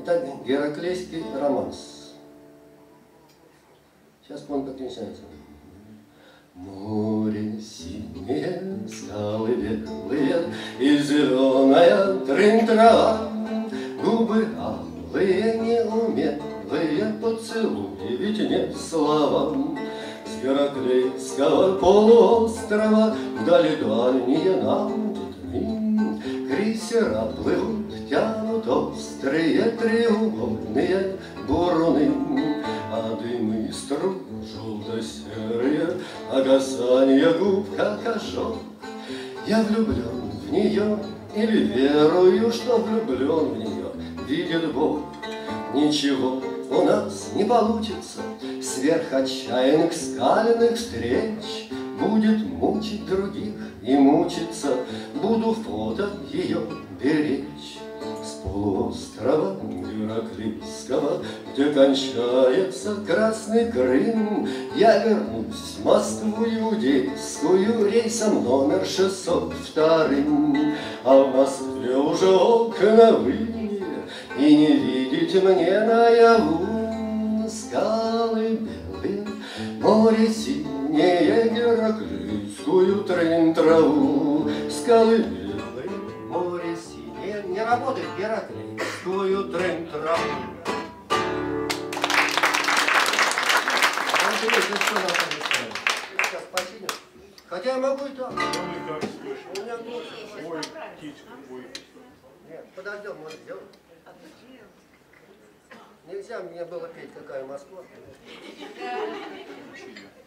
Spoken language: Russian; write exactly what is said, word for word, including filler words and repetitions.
Итак, Гераклейский романс. Сейчас помню, как начинается. Море синее, скалы белые и зеленая трын-трава, губы алые, неумелые поцелуи, ведь нет словам. С Гераклейского полуострова вдали дальние нам видны крейсера плывут, тянут острые треугольные буруны, а дымы из труб желто-серые, а касание губ как ожог. Я влюблен в нее или верую, что влюблен в нее, видит Бог. Ничего у нас не получится сверх отчаянных скальных встреч. Будет мучить других и мучиться, буду фото ее беречь. С полуострова Гераклейского, где кончается Красный Крым, я вернусь в Москву иудейскую рейсом номер шестьсот вторым. А в Москве уже окна вылили, и не видите мне наяву. Скалы белые, море синее, Гераклейскую трын-траву. Скалы белые, море синее, не работает, Гераклейскую трын-траву. Сейчас починим. Хотя я могу и так. У меня ой, птичка, ой. Нет, подождем, может сделать. Нельзя мне было петь, какая Москва.